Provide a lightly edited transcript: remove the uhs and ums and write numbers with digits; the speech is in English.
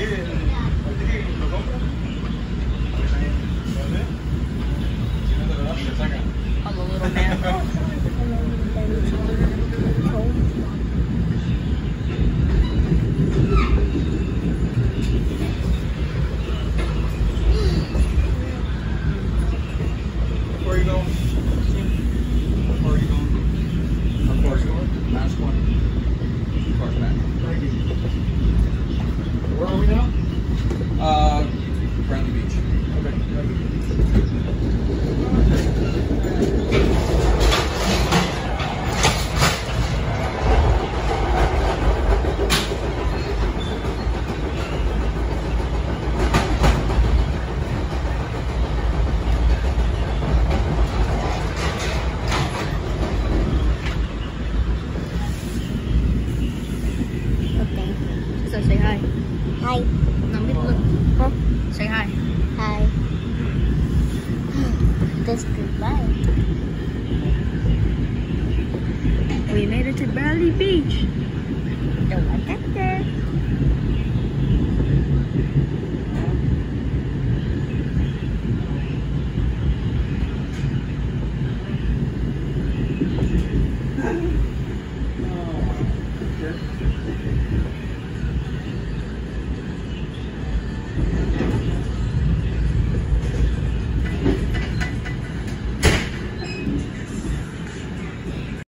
I'm a little man. Where are you going? Where are you going? How far are you going? Last one. Car's back. Thank you. Where are we now? Friendly Beach. Okay. So say hi. Hi. No, look. Huh? Say hi. Hi. That's goodbye. We made it to Bradley Beach. Don't like that?